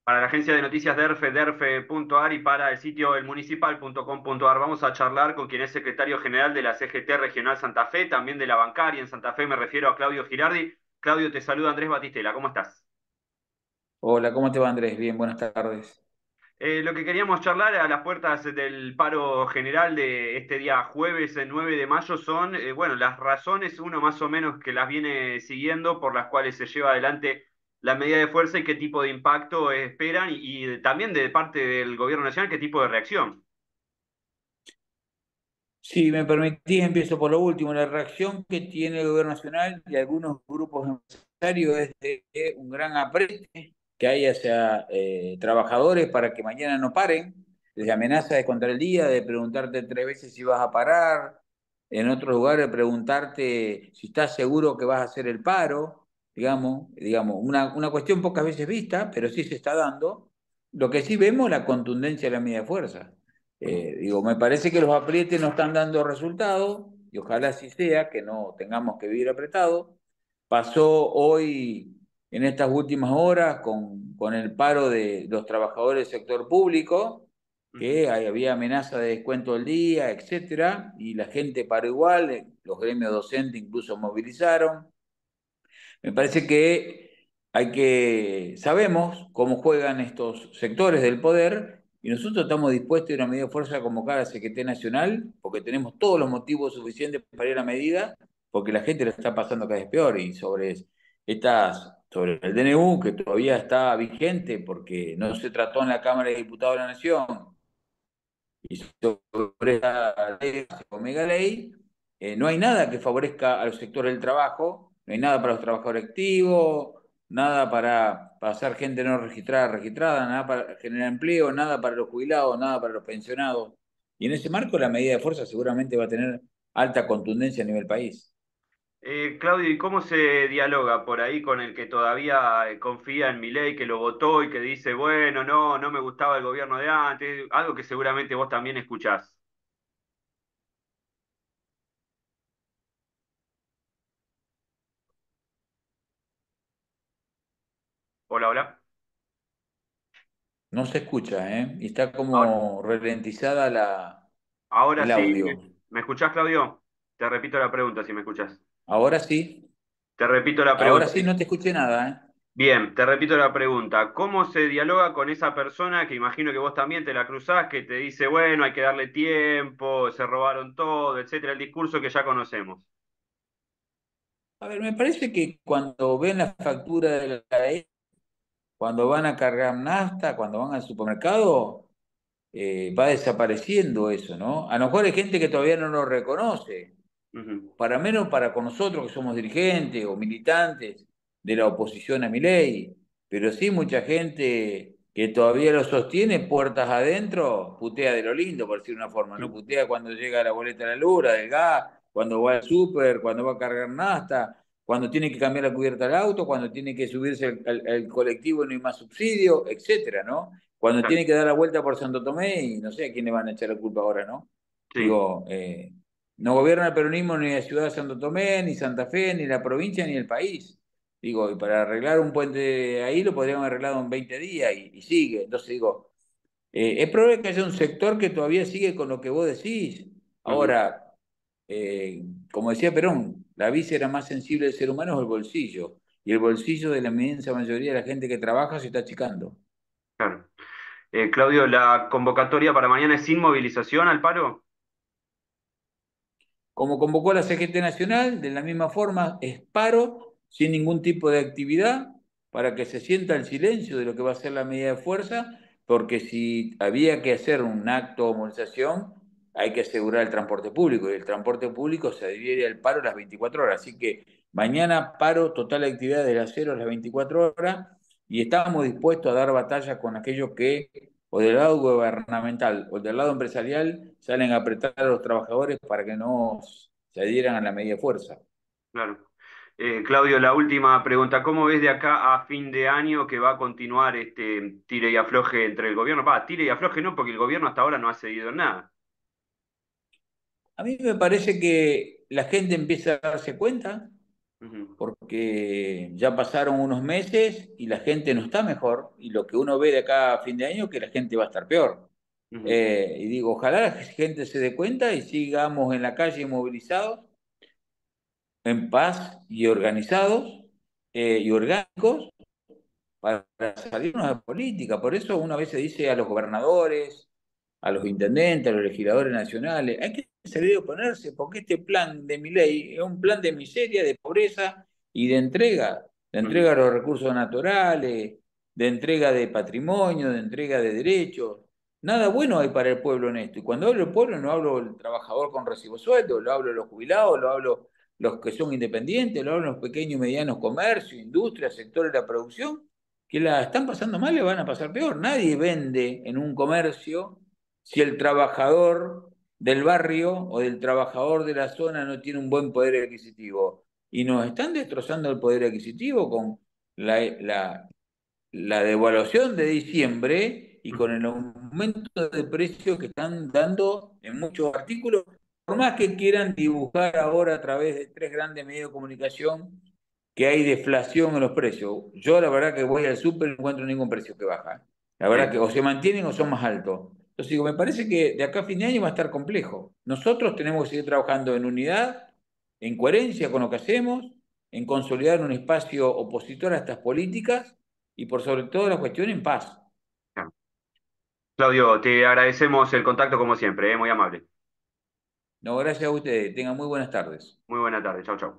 Para la agencia de noticias DERFE, derfe.ar y para el sitio elmunicipal.com.ar. Vamos a charlar con quien es secretario general de la CGT Regional Santa Fe, también de la bancaria en Santa Fe, me refiero a Claudio Girardi. Claudio, te saluda Andrés Batistela, ¿cómo estás? Hola, ¿cómo te va Andrés? Bien, buenas tardes. Lo que queríamos charlar a las puertas del paro general de este día jueves 9 de mayo son, bueno, las razones, uno más o menos que las viene siguiendo, por las cuales se lleva adelante la medida de fuerza y qué tipo de impacto esperan y también de parte del gobierno nacional, qué tipo de reacción. Si me permitís, empiezo por lo último. La reacción que tiene el gobierno nacional y algunos grupos empresarios es de un gran aprete que hay hacia trabajadores para que mañana no paren, desde amenazas de contra el día, de preguntarte 3 veces si vas a parar, en otros lugares preguntarte si estás seguro que vas a hacer el paro, digamos, una cuestión pocas veces vista, pero sí se está dando. Lo que sí vemos la contundencia de la medida de fuerza. Me parece que los aprietes no están dando resultados y ojalá así sea, que no tengamos que vivir apretados. Pasó hoy, en estas últimas horas, con el paro de los trabajadores del sector público, Ujú. que había amenaza de descuento del día, etcétera, y la gente paró igual, los gremios docentes incluso movilizaron. Me parece que sabemos cómo juegan estos sectores del poder y nosotros estamos dispuestos a ir a una medida de fuerza a convocar a la Secretaría Nacional porque tenemos todos los motivos suficientes para ir a la medida, porque la gente lo está pasando cada vez peor y sobre el DNU que todavía está vigente porque no se trató en la Cámara de Diputados de la Nación y sobre esta ley, Omega Ley, no hay nada que favorezca a los sectores del trabajo, no hay nada para los trabajadores activos, nada para hacer gente no registrada, nada para generar empleo, nada para los jubilados, nada para los pensionados. Y en ese marco la medida de fuerza seguramente va a tener alta contundencia a nivel país. Claudio, ¿y cómo se dialoga por ahí con el que todavía confía en Milei, que lo votó y que dice, bueno, no, no me gustaba el gobierno de antes? Algo que seguramente vos también escuchás. Hola, hola. No se escucha, ¿eh? Y está Ahora, como ralentizada ahora el sí, audio. ¿me escuchás, Claudio? Te repito la pregunta si me escuchás. Ahora sí, Te repito la ahora pregunta. sí no te escuché nada, ¿eh? Bien, te repito la pregunta. ¿Cómo se dialoga con esa persona que imagino que vos también te la cruzás, que te dice, bueno, hay que darle tiempo, se robaron todo, etcétera, el discurso que ya conocemos? A ver, me parece que cuando ven la factura de la E, cuando van a cargar nafta, cuando van al supermercado, va desapareciendo eso, ¿no? A lo mejor hay gente que todavía no lo reconoce, Ujú. para menos para con nosotros que somos dirigentes o militantes de la oposición a mi ley, pero sí mucha gente que todavía lo sostiene puertas adentro, putea de lo lindo, por decir una forma, ¿no? Putea cuando llega la boleta de la luz, la del gas, cuando va al súper, cuando va a cargar nafta, cuando tiene que cambiar la cubierta del auto, cuando tiene que subirse al colectivo y no hay más subsidio, etcétera, ¿no? Cuando Claro, tiene que dar la vuelta por Santo Tomé y no sé a quién le van a echar la culpa ahora, ¿no? sí. Digo, no gobierna el peronismo ni la ciudad de Santo Tomé, ni Santa Fe, ni la provincia, ni el país. Digo, y para arreglar un puente ahí lo podríamos haber arreglado en 20 días y sigue. Entonces digo, es probable que haya un sector que todavía sigue con lo que vos decís. Ujú. Ahora, como decía Perón, la víscera más sensible del ser humano es el bolsillo. Y el bolsillo de la inmensa mayoría de la gente que trabaja se está achicando. Claro. Claudio, ¿la convocatoria para mañana es sin movilización al paro? Como convocó la CGT Nacional, de la misma forma es paro, sin ningún tipo de actividad, para que se sienta el silencio de lo que va a ser la medida de fuerza, porque si había que hacer un acto o movilización, hay que asegurar el transporte público, y el transporte público se adhiere al paro las 24 horas. Así que mañana paro total de actividad de las 0 a las 24 horas, y estamos dispuestos a dar batalla con aquellos que o del lado gubernamental o del lado empresarial salen a apretar a los trabajadores para que no se adhieran a la medida de fuerza. Claro. Claudio, la última pregunta. ¿Cómo ves de acá a fin de año que va a continuar este tire y afloje entre el gobierno? Va, tire y afloje no, porque el gobierno hasta ahora no ha cedido en nada. A mí me parece que la gente empieza a darse cuenta, Ujú, porque ya pasaron unos meses y la gente no está mejor, y lo que uno ve de acá a fin de año es que la gente va a estar peor. ujú, Y digo, ojalá la gente se dé cuenta y sigamos en la calle movilizados, en paz y organizados y orgánicos para salirnos de la política. Por eso una vez se dice a los gobernadores, a los intendentes, a los legisladores nacionales, hay que salir a oponerse, porque este plan de Milei es un plan de miseria, de pobreza y de ujú. entrega de los recursos naturales, de entrega de patrimonio, de entrega de derechos. Nada bueno hay para el pueblo en esto. Y cuando hablo del pueblo no hablo del trabajador con recibo sueldo, lo hablo de los jubilados, lo hablo los que son independientes, lo hablo de los pequeños y medianos comercios, industrias, sectores de la producción, que la están pasando mal, le van a pasar peor. Nadie vende en un comercio si el trabajador del barrio o del trabajador de la zona no tiene un buen poder adquisitivo. Y nos están destrozando el poder adquisitivo con la devaluación de diciembre y con Ujú. el aumento de precios que están dando en muchos artículos, por más que quieran dibujar ahora a través de tres grandes medios de comunicación que hay deflación en los precios. Yo la verdad que voy al súper y no encuentro ningún precio que baja. La verdad que Sí, o se mantienen o son más altos. Entonces digo, me parece que de acá a fin de año va a estar complejo. Nosotros tenemos que seguir trabajando en unidad, en coherencia con lo que hacemos, en consolidar un espacio opositor a estas políticas y por sobre todo la cuestión en paz. claro. Claudio, te agradecemos el contacto como siempre, muy amable. No, gracias a ustedes. Tengan muy buenas tardes. Muy buena tarde. Chau, chau.